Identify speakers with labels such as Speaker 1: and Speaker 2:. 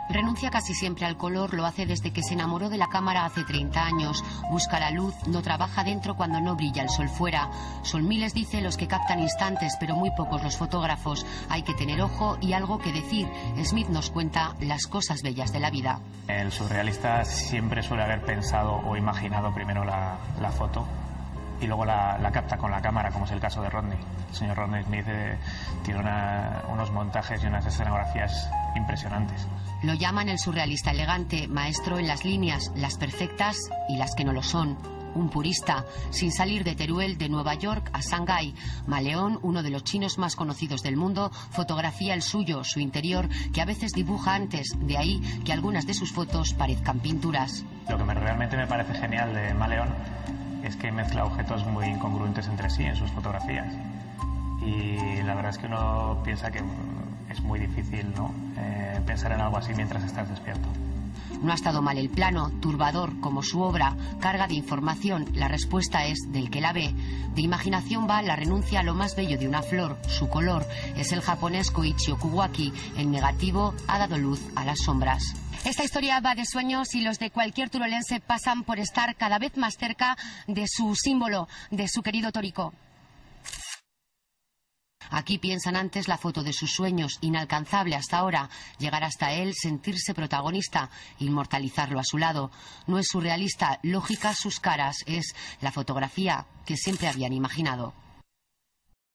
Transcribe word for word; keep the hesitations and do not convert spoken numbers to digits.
Speaker 1: Renuncia casi siempre al color, lo hace desde que se enamoró de la cámara hace treinta años. Busca la luz, no trabaja dentro cuando no brilla el sol fuera. Son miles, dice, los que captan instantes, pero muy pocos los fotógrafos. Hay que tener ojo y algo que decir. Smith nos cuenta las cosas bellas de la vida.
Speaker 2: El surrealista siempre suele haber pensado o imaginado primero la, la foto y luego la, la capta con la cámara, como es el caso de Rodney. El señor Rodney Smith eh, tiene una, unos montajes y unas escenografías impresionantes.
Speaker 1: Lo llaman el surrealista elegante, maestro en las líneas, las perfectas y las que no lo son. Un purista, sin salir de Teruel, de Nueva York a Shanghái. Maleón, uno de los chinos más conocidos del mundo, fotografía el suyo, su interior, que a veces dibuja antes, de ahí que algunas de sus fotos parezcan pinturas.
Speaker 2: Lo que me, realmente me parece genial de Maleón es que mezcla objetos muy incongruentes entre sí en sus fotografías. Y la verdad es que uno piensa que es muy difícil, ¿no?, eh, pensar en algo así mientras estás despierto.
Speaker 1: No ha estado mal el plano, turbador como su obra, carga de información. La respuesta es del que la ve. De imaginación va la renuncia a lo más bello de una flor, su color. Es el japonés Koichi Okuwaki. En negativo ha dado luz a las sombras. Esta historia va de sueños y los de cualquier turolense pasan por estar cada vez más cerca de su símbolo, de su querido Toriko. Aquí piensan antes la foto de sus sueños, inalcanzable hasta ahora, llegar hasta él, sentirse protagonista, inmortalizarlo a su lado. No es surrealista, lógica sus caras, es la fotografía que siempre habían imaginado.